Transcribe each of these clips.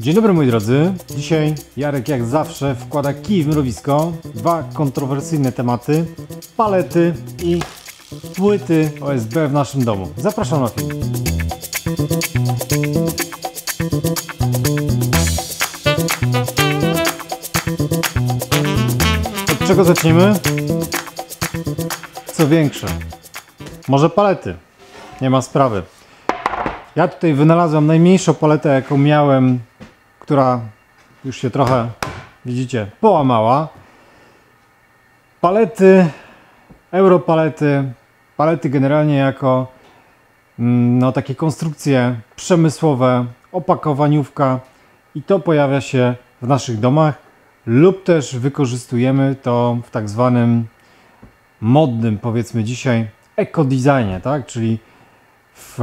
Dzień dobry moi drodzy, dzisiaj Jarek jak zawsze wkłada kij w mrowisko. Dwa kontrowersyjne tematy, palety i płyty OSB w naszym domu. Zapraszam na film. Od czego zaczniemy? Co większe? Może palety? Nie ma sprawy. Ja tutaj wynalazłem najmniejszą paletę, jaką miałem, która już się trochę, widzicie, połamała. Palety, europalety, palety generalnie jako takie konstrukcje przemysłowe, opakowaniówka i to pojawia się w naszych domach lub też wykorzystujemy to w tak zwanym modnym, powiedzmy dzisiaj, ekodesignie, tak? Czyli w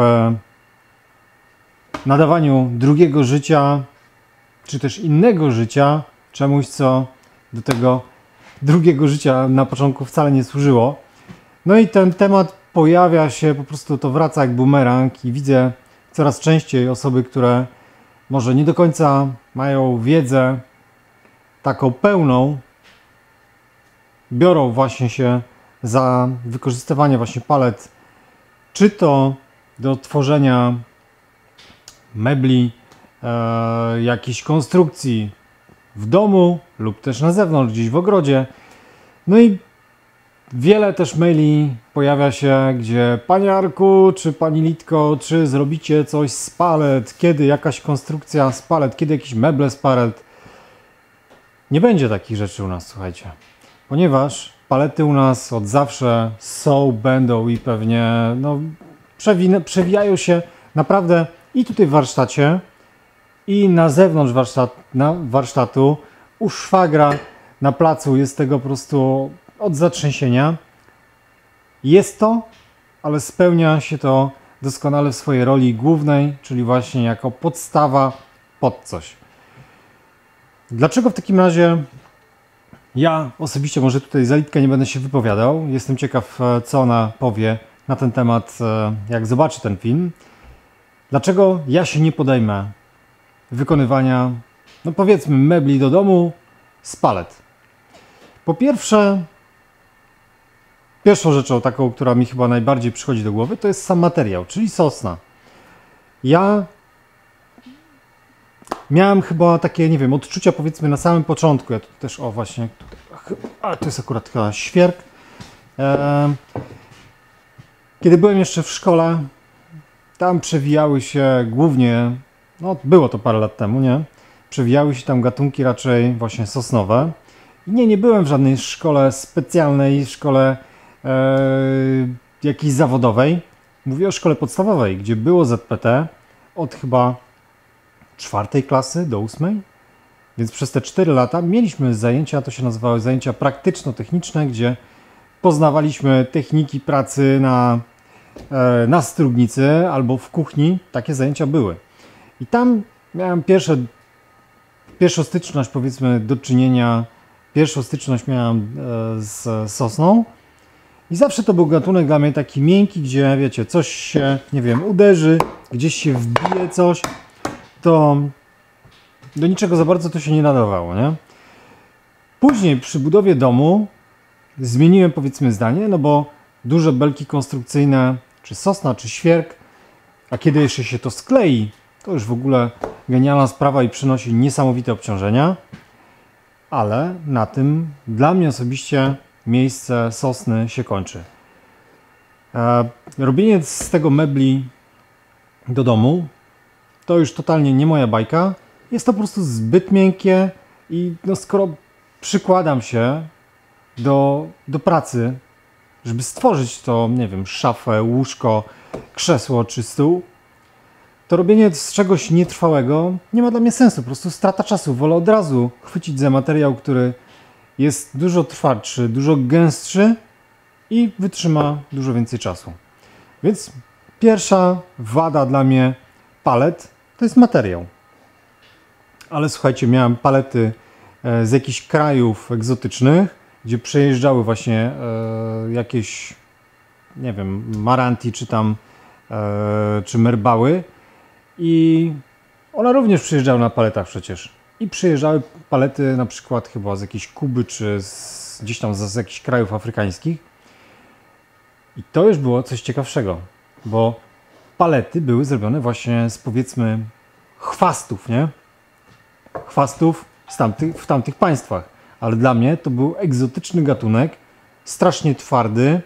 nadawaniu drugiego życia, czy też innego życia, czemuś, co do tego drugiego życia na początku wcale nie służyło. No i ten temat pojawia się, po prostu to wraca jak bumerang i widzę coraz częściej osoby, które może nie do końca mają wiedzę taką pełną, biorą właśnie się za wykorzystywanie właśnie palet, czy to do tworzenia mebli, jakiejś konstrukcji w domu lub też na zewnątrz, gdzieś w ogrodzie. No i wiele też maili pojawia się, gdzie Panie Jarku, czy Pani Litko, czy zrobicie coś z palet, kiedy jakaś konstrukcja z palet, kiedy jakieś meble z palet. Nie będzie takich rzeczy u nas, słuchajcie, ponieważ palety u nas od zawsze są, będą i pewnie przewijają się naprawdę i tutaj w warsztacie, i na zewnątrz warsztatu, u szwagra na placu jest tego po prostu od zatrzęsienia. Jest to, ale spełnia się to doskonale w swojej roli głównej, czyli właśnie jako podstawa pod coś. Dlaczego w takim razie ja osobiście, może tutaj za Litkę nie będę się wypowiadał, jestem ciekaw, co ona powie na ten temat, jak zobaczy ten film. Dlaczego ja się nie podejmę wykonywania, no powiedzmy, mebli do domu z palet? Po pierwsze, pierwszą rzeczą taką, która mi chyba najbardziej przychodzi do głowy, to jest sam materiał, czyli sosna. Ja miałem chyba takie, nie wiem, odczucia, powiedzmy, na samym początku. Ja tu też, o właśnie, to jest akurat chyba świerk. Kiedy byłem jeszcze w szkole, tam przewijały się głównie, no było to parę lat temu, nie? Przewijały się tam gatunki raczej właśnie sosnowe. I nie byłem w żadnej szkole specjalnej, szkole jakiejś zawodowej. Mówię o szkole podstawowej, gdzie było ZPT od chyba 4. klasy do 8. Więc przez te 4 lata mieliśmy zajęcia, to się nazywały zajęcia praktyczno-techniczne, gdzie poznawaliśmy techniki pracy na strugnicy albo w kuchni. Takie zajęcia były. I tam miałem pierwszą styczność, powiedzmy, do czynienia, pierwszą styczność miałem z sosną. I zawsze to był gatunek dla mnie taki miękki, gdzie, wiecie, coś się, nie wiem, uderzy, gdzieś się wbije coś, to do niczego za bardzo to się nie nadawało, nie? Później przy budowie domu zmieniłem, powiedzmy, zdanie, no bo duże belki konstrukcyjne, czy sosna, czy świerk, a kiedy jeszcze się to sklei, to już w ogóle genialna sprawa i przynosi niesamowite obciążenia, ale na tym dla mnie osobiście miejsce sosny się kończy. Robienie z tego mebli do domu to już totalnie nie moja bajka. Jest to po prostu zbyt miękkie i no skoro przykładam się do pracy, żeby stworzyć to, nie wiem, szafę, łóżko, krzesło czy stół, to robienie z czegoś nietrwałego nie ma dla mnie sensu, po prostu strata czasu. Wolę od razu chwycić za materiał, który jest dużo twardszy, dużo gęstszy i wytrzyma dużo więcej czasu. Więc pierwsza wada dla mnie palet to jest materiał. Ale słuchajcie, miałem palety z jakichś krajów egzotycznych, gdzie przejeżdżały właśnie jakieś, nie wiem, Maranti czy tam czy Merbały i One również przyjeżdżały na paletach przecież. I przyjeżdżały palety na przykład chyba z jakiejś Kuby, czy gdzieś tam z jakichś krajów afrykańskich. I to już było coś ciekawszego, bo palety były zrobione właśnie z, powiedzmy, chwastów, nie? Chwastów w tamtych państwach. Ale dla mnie to był egzotyczny gatunek, strasznie twardy,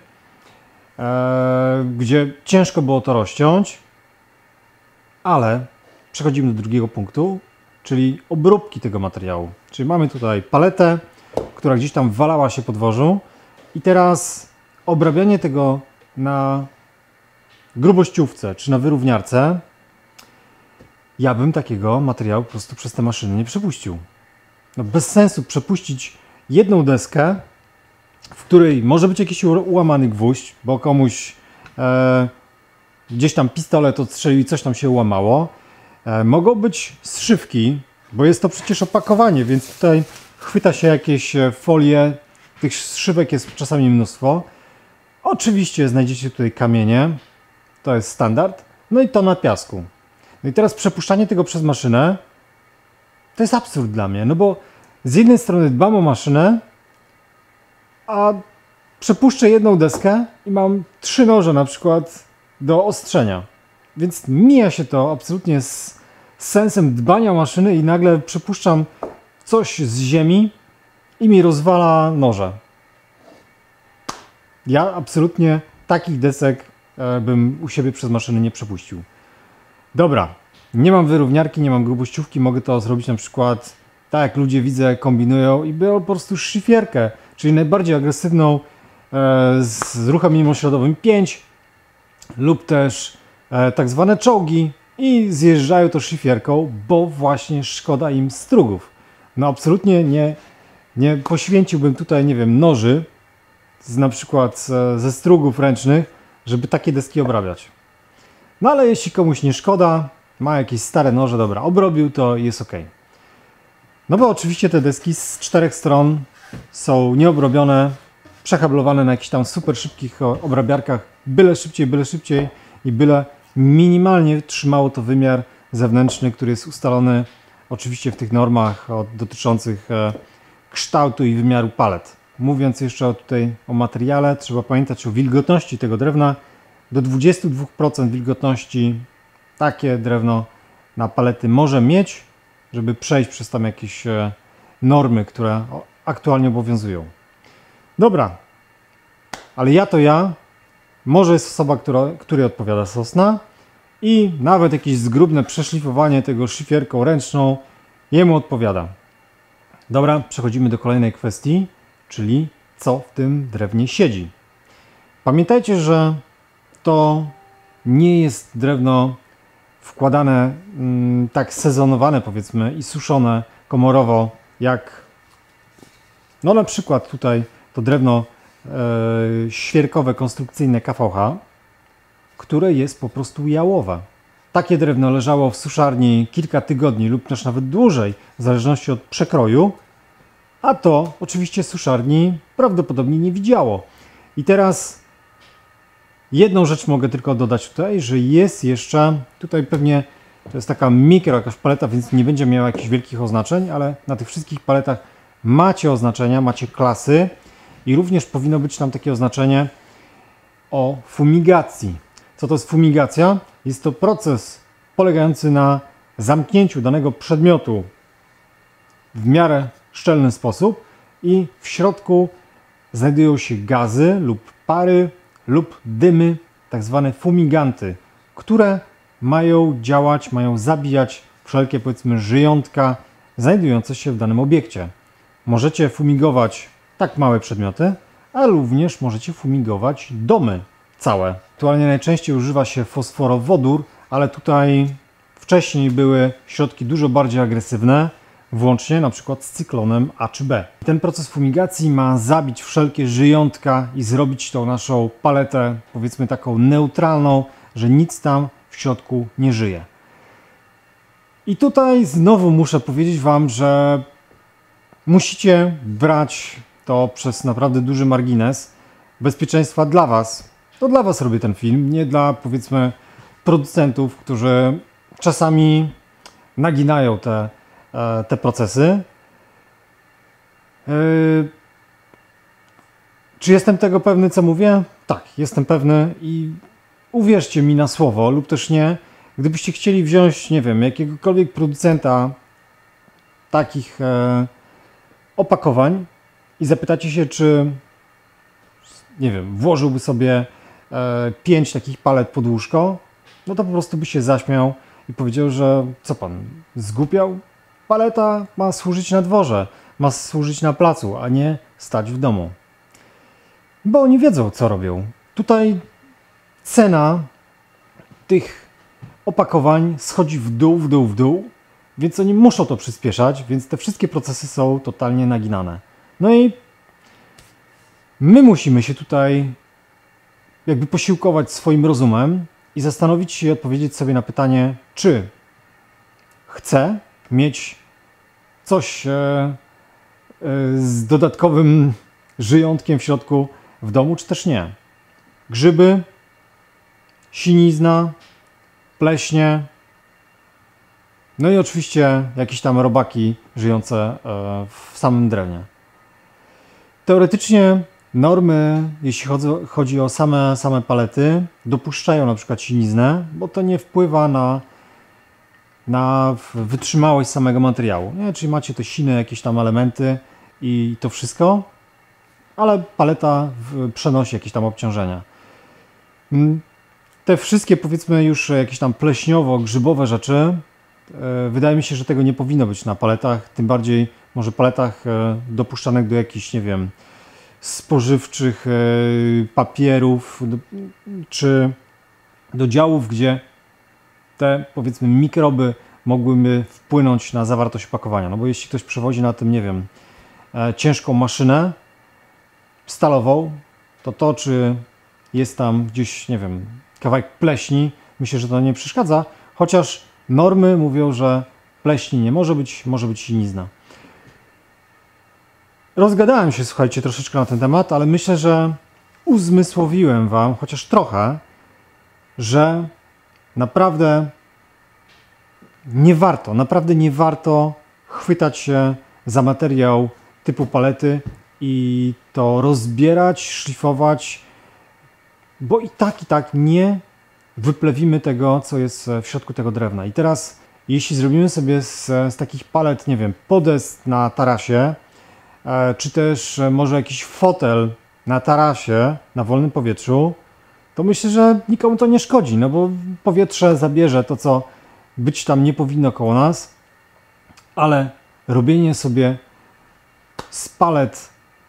gdzie ciężko było to rozciąć, ale przechodzimy do drugiego punktu, czyli obróbki tego materiału. Czyli mamy tutaj paletę, która gdzieś tam walała się po dworzu i teraz obrabianie tego na grubościówce czy na wyrówniarce, ja bym takiego materiału po prostu przez te maszyny nie przepuścił. No bez sensu przepuścić jedną deskę, w której może być jakiś ułamany gwóźdź, bo komuś gdzieś tam pistolet odstrzelił i coś tam się łamało. Mogą być zszywki, bo jest to przecież opakowanie, więc tutaj chwyta się jakieś folie, tych zszywek jest czasami mnóstwo. Oczywiście znajdziecie tutaj kamienie, to jest standard, no i to na piasku. No i teraz przepuszczanie tego przez maszynę to jest absurd dla mnie, no bo z jednej strony dbam o maszynę, a przepuszczę jedną deskę i mam 3 noże na przykład do ostrzenia. Więc mija się to absolutnie z sensem dbania o maszyny i nagle przepuszczam coś z ziemi i mi rozwala noże. Ja absolutnie takich desek bym u siebie przez maszyny nie przepuścił. Dobra, nie mam wyrówniarki, nie mam grubościówki, mogę to zrobić na przykład tak jak ludzie widzę kombinują i biorą po prostu szlifierkę, czyli najbardziej agresywną z ruchem mimośrodowym 5 lub też tak zwane czołgi i zjeżdżają to szlifierką, bo właśnie szkoda im strugów. No absolutnie nie poświęciłbym tutaj, nie wiem, noży na przykład ze strugów ręcznych, żeby takie deski obrabiać. No ale jeśli komuś nie szkoda, ma jakieś stare noże, dobra, obrobił to i jest ok. No bo oczywiście te deski z 4 stron są nieobrobione, przehablowane na jakichś tam super szybkich obrabiarkach, byle szybciej i byle minimalnie trzymało to wymiar zewnętrzny, który jest ustalony oczywiście w tych normach dotyczących kształtu i wymiaru palet. Mówiąc jeszcze o materiale, trzeba pamiętać o wilgotności tego drewna. Do 22% wilgotności takie drewno na palety może mieć, żeby przejść przez tam jakieś normy, które aktualnie obowiązują. Dobra, ale ja, może jest osoba, której odpowiada sosna i nawet jakieś zgrubne przeszlifowanie tego szlifierką ręczną jemu odpowiada. Dobra, przechodzimy do kolejnej kwestii, czyli co w tym drewnie siedzi. Pamiętajcie, że to nie jest drewno wkładane, tak sezonowane powiedzmy i suszone komorowo, jak no na przykład tutaj to drewno świerkowe, konstrukcyjne KVH, które jest po prostu jałowe. Takie drewno leżało w suszarni kilka tygodni lub też nawet dłużej, w zależności od przekroju, a to oczywiście suszarni prawdopodobnie nie widziało. I teraz jedną rzecz mogę tylko dodać tutaj, że jest jeszcze, tutaj pewnie to jest taka jakaś paleta, więc nie będzie miała jakichś wielkich oznaczeń, ale na tych wszystkich paletach macie oznaczenia, macie klasy i również powinno być tam takie oznaczenie o fumigacji. Co to jest fumigacja? Jest to proces polegający na zamknięciu danego przedmiotu w miarę szczelny sposób i w środku znajdują się gazy lub pary lub dymy, tak zwane fumiganty, które mają działać, mają zabijać wszelkie, powiedzmy, żyjątka znajdujące się w danym obiekcie. Możecie fumigować tak małe przedmioty, ale również możecie fumigować domy całe. Aktualnie najczęściej używa się fosforowodór, ale tutaj wcześniej były środki dużo bardziej agresywne, włącznie na przykład z cyklonem A czy B. Ten proces fumigacji ma zabić wszelkie żyjątka i zrobić tą naszą paletę, powiedzmy, taką neutralną, że nic tam w środku nie żyje. I tutaj znowu muszę powiedzieć Wam, że musicie brać to przez naprawdę duży margines bezpieczeństwa dla Was. To dla Was robię ten film, nie dla, powiedzmy, producentów, którzy czasami naginają te procesy. Czy jestem tego pewny, co mówię? Tak, jestem pewny i uwierzcie mi na słowo, lub też nie. Gdybyście chcieli wziąć, nie wiem, jakiegokolwiek producenta takich opakowań i zapytacie się, czy, nie wiem, włożyłby sobie 5 takich palet pod łóżko, no to po prostu by się zaśmiał i powiedział, że co pan, zgłupiał? Paleta ma służyć na dworze, ma służyć na placu, a nie stać w domu. Bo oni wiedzą, co robią. Tutaj cena tych opakowań schodzi w dół, w dół, w dół, więc oni muszą to przyspieszać, więc te wszystkie procesy są totalnie naginane. No i my musimy się tutaj jakby posiłkować swoim rozumem i zastanowić się i odpowiedzieć sobie na pytanie, czy chcę mieć coś z dodatkowym żyjątkiem w środku w domu, czy też nie. Grzyby, sinizna, pleśnie, no i oczywiście jakieś tam robaki żyjące w samym drewnie. Teoretycznie normy, jeśli chodzi o same palety, dopuszczają na przykład siniznę, bo to nie wpływa na wytrzymałość samego materiału. Nie? Czyli macie te sine, jakieś tam elementy i to wszystko, ale paleta przenosi jakieś tam obciążenia. Te wszystkie, powiedzmy, już jakieś tam pleśniowo-grzybowe rzeczy, wydaje mi się, że tego nie powinno być na paletach, tym bardziej może paletach dopuszczanych do jakichś, nie wiem, spożywczych papierów, czy do działów, gdzie te, powiedzmy, mikroby mogłyby wpłynąć na zawartość opakowania. No bo jeśli ktoś przewozi na tym, nie wiem, ciężką maszynę stalową, to czy jest tam gdzieś, nie wiem, kawałek pleśni, myślę, że to nie przeszkadza, chociaż normy mówią, że pleśni nie może być sinizna. Rozgadałem się, słuchajcie, troszeczkę na ten temat, ale myślę, że uzmysłowiłem Wam, chociaż trochę, że naprawdę nie warto chwytać się za materiał typu palety i to rozbierać, szlifować, bo i tak nie wyplewimy tego, co jest w środku tego drewna. I teraz, jeśli zrobimy sobie z takich palet, nie wiem, podest na tarasie, czy też może jakiś fotel na tarasie, na wolnym powietrzu, to myślę, że nikomu to nie szkodzi, no bo powietrze zabierze to, co być tam nie powinno koło nas, ale robienie sobie z palet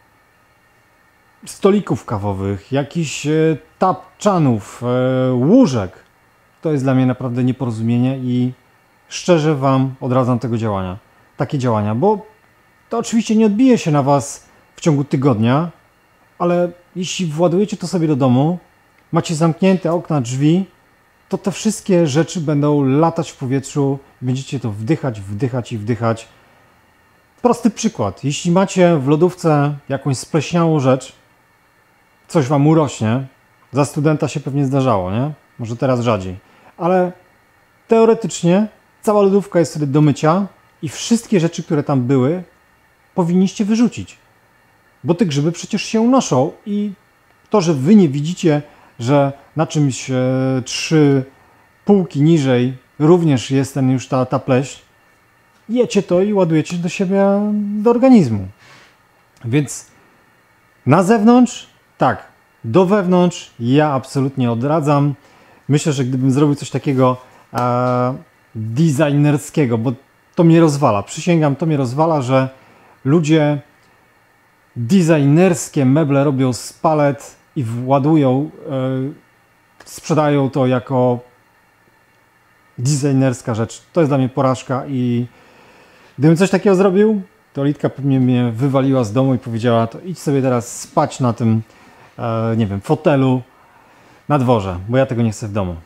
stolików kawowych, jakichś tapczanów, łóżek, to jest dla mnie naprawdę nieporozumienie i szczerze Wam odradzam takie działania, bo to oczywiście nie odbije się na Was w ciągu tygodnia, ale jeśli władujecie to sobie do domu, macie zamknięte okna, drzwi, to te wszystkie rzeczy będą latać w powietrzu, będziecie to wdychać, wdychać i wdychać. Prosty przykład. Jeśli macie w lodówce jakąś spleśniałą rzecz, coś Wam urośnie, za studenta się pewnie zdarzało, nie? Może teraz rzadziej, ale teoretycznie cała lodówka jest wtedy do mycia i wszystkie rzeczy, które tam były, powinniście wyrzucić, bo te grzyby przecież się unoszą i to, że Wy nie widzicie, że na czymś 3 półki niżej również jest już ta pleśń, jecie to i ładujecie do siebie, do organizmu. Więc na zewnątrz, tak, do wewnątrz ja absolutnie odradzam. Myślę, że gdybym zrobił coś takiego designerskiego, bo to mnie rozwala, przysięgam, to mnie rozwala, że ludzie designerskie meble robią z palet i władują, sprzedają to jako designerska rzecz. To jest dla mnie porażka i gdybym coś takiego zrobił, to Litka pewnie mnie wywaliła z domu i powiedziała, to idź sobie teraz spać na tym, nie wiem, fotelu na dworze, bo ja tego nie chcę w domu.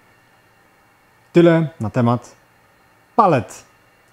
Tyle na temat palet.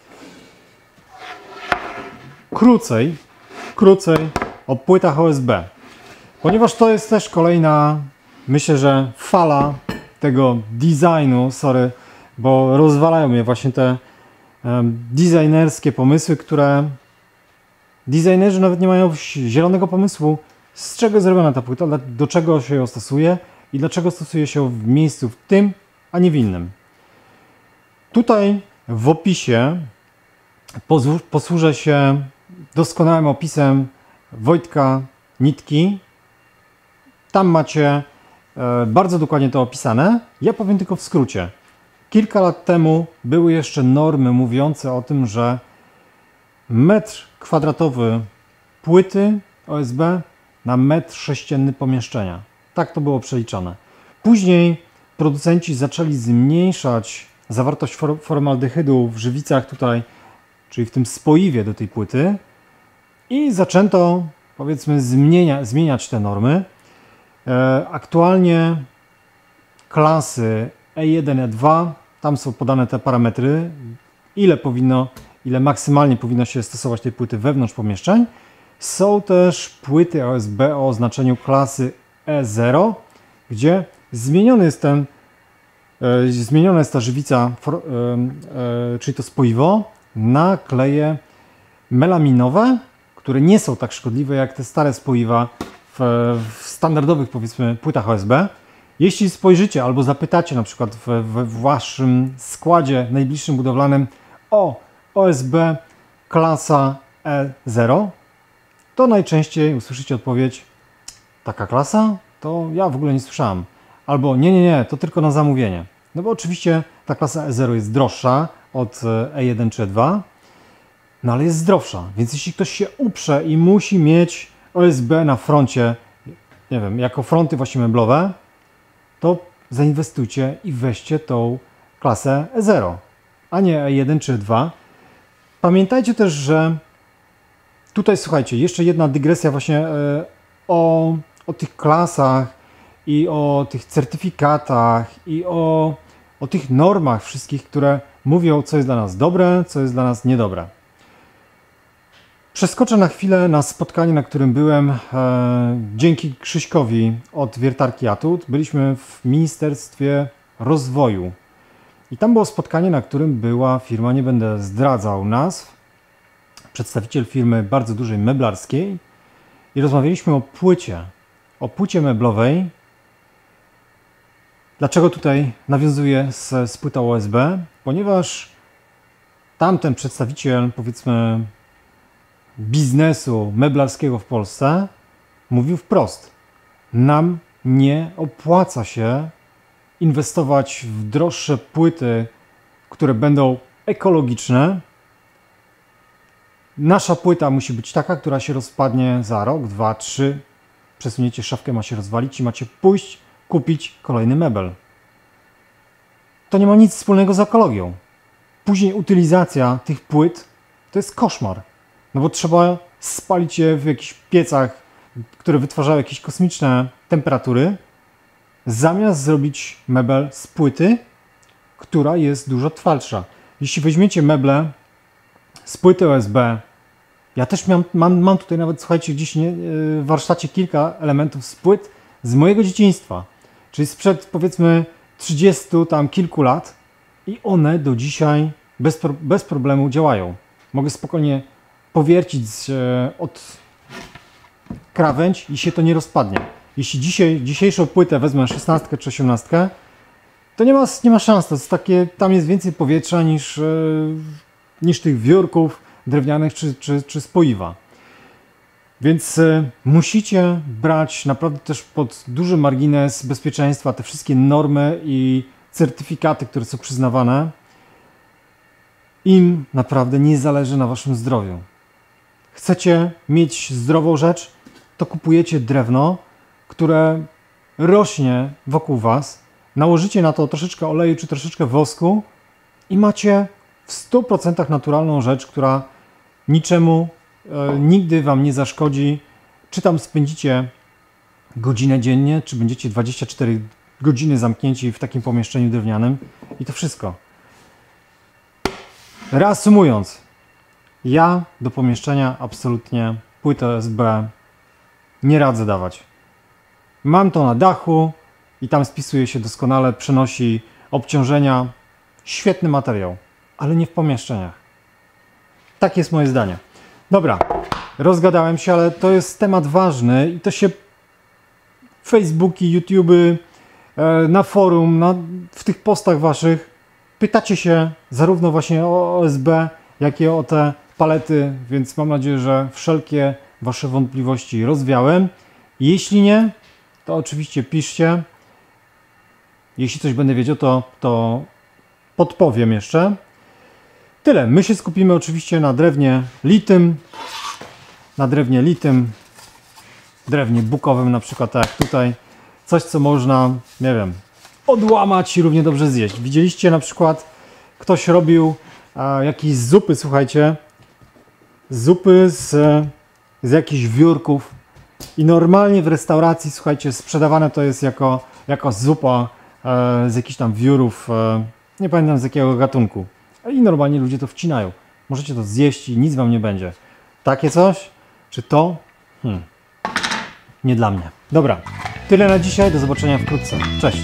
Krócej o płytach OSB, ponieważ to jest też kolejna, myślę, że fala tego designu, sorry, bo rozwalają mnie właśnie te designerskie pomysły, które designerzy nawet nie mają zielonego pomysłu, z czego jest zrobiona ta płyta, do czego się ją stosuje i dlaczego stosuje się w miejscu w tym, a nie w innym. Tutaj w opisie posłużę się doskonałym opisem Wojtka Nitki. Tam macie bardzo dokładnie to opisane. Ja powiem tylko w skrócie. Kilka lat temu były jeszcze normy mówiące o tym, że metr kwadratowy płyty OSB na metr sześcienny pomieszczenia. Tak to było przeliczane. Później producenci zaczęli zmniejszać zawartość formaldehydu w żywicach tutaj, czyli w tym spoiwie do tej płyty i zaczęto, powiedzmy, zmieniać te normy. Aktualnie klasy E1, E2, tam są podane te parametry, ile maksymalnie powinno się stosować tej płyty wewnątrz pomieszczeń. Są też płyty OSB o oznaczeniu klasy E0, gdzie zmieniona jest ta żywica, czyli to spoiwo, na kleje melaminowe, które nie są tak szkodliwe jak te stare spoiwa w standardowych, powiedzmy, płytach OSB. Jeśli spojrzycie albo zapytacie na przykład w waszym składzie najbliższym budowlanym o OSB klasa E0, to najczęściej usłyszycie odpowiedź: taka klasa? To ja w ogóle nie słyszałem. Albo nie, to tylko na zamówienie. No bo oczywiście ta klasa E0 jest droższa od E1 czy E2, no ale jest zdrowsza. Więc jeśli ktoś się uprze i musi mieć OSB na froncie, nie wiem, jako fronty właśnie meblowe, to zainwestujcie i weźcie tą klasę E0, a nie E1 czy E2. Pamiętajcie też, że tutaj, słuchajcie, jeszcze jedna dygresja właśnie o tych klasach i o tych certyfikatach i o tych normach wszystkich, które mówią, co jest dla nas dobre, co jest dla nas niedobre. Przeskoczę na chwilę na spotkanie, na którym byłem dzięki Krzyśkowi od Wiertarki Atut. Byliśmy w Ministerstwie Rozwoju. I tam było spotkanie, na którym była firma, nie będę zdradzał nazw, przedstawiciel firmy bardzo dużej meblarskiej i rozmawialiśmy o płycie meblowej. Dlaczego tutaj nawiązuję z płytą OSB? Ponieważ tamten przedstawiciel, powiedzmy, biznesu meblarskiego w Polsce mówił wprost: nam nie opłaca się inwestować w droższe płyty, które będą ekologiczne. Nasza płyta musi być taka, która się rozpadnie za rok, 2, 3. Przesunięcie szafkę, ma się rozwalić i macie pójść kupić kolejny mebel. To nie ma nic wspólnego z ekologią. Później utylizacja tych płyt to jest koszmar. No bo trzeba spalić je w jakichś piecach, które wytwarzają jakieś kosmiczne temperatury, zamiast zrobić mebel z płyty, która jest dużo twardsza. Jeśli weźmiecie meble z płyty OSB, ja też mam tutaj nawet, słuchajcie, gdzieś w warsztacie kilka elementów z płyt z mojego dzieciństwa, czyli sprzed, powiedzmy, 30 tam kilku lat i one do dzisiaj bez problemu działają. Mogę spokojnie powiercić od krawędź i się to nie rozpadnie. Jeśli dzisiejszą płytę wezmę 16 czy 18, to nie ma szans. To jest tam jest więcej powietrza niż tych wiórków drewnianych czy spoiwa. Więc musicie brać naprawdę też pod duży margines bezpieczeństwa te wszystkie normy i certyfikaty, które są przyznawane. Im naprawdę nie zależy na waszym zdrowiu. Chcecie mieć zdrową rzecz, to kupujecie drewno, które rośnie wokół was, nałożycie na to troszeczkę oleju czy troszeczkę wosku i macie w 100% naturalną rzecz, która niczemu nigdy wam nie zaszkodzi, czy tam spędzicie godzinę dziennie, czy będziecie 24 godziny zamknięci w takim pomieszczeniu drewnianym i to wszystko. Reasumując, ja do pomieszczenia absolutnie płytę OSB nie radzę dawać. Mam to na dachu i tam spisuje się doskonale, przenosi obciążenia. Świetny materiał. ale nie w pomieszczeniach. Tak jest moje zdanie. Dobra, rozgadałem się, ale to jest temat ważny i to się Facebooki, YouTube'y, na forum, w tych postach waszych pytacie się zarówno właśnie o OSB, jak i o te palety, więc mam nadzieję, że wszelkie wasze wątpliwości rozwiałem. Jeśli nie, to oczywiście piszcie. Jeśli coś będę wiedział, to podpowiem jeszcze. Tyle. My się skupimy oczywiście na drewnie litym, drewnie bukowym na przykład, tak jak tutaj. Coś, co można, nie wiem, odłamać i równie dobrze zjeść. Widzieliście na przykład, ktoś robił jakieś zupy, słuchajcie, zupy z jakichś wiórków i normalnie w restauracji, słuchajcie, sprzedawane to jest jako zupa z jakichś tam wiórów, nie pamiętam z jakiego gatunku. I normalnie ludzie to wcinają. Możecie to zjeść i nic wam nie będzie. Takie coś? Czy to? Nie dla mnie. Dobra, tyle na dzisiaj. Do zobaczenia wkrótce. Cześć!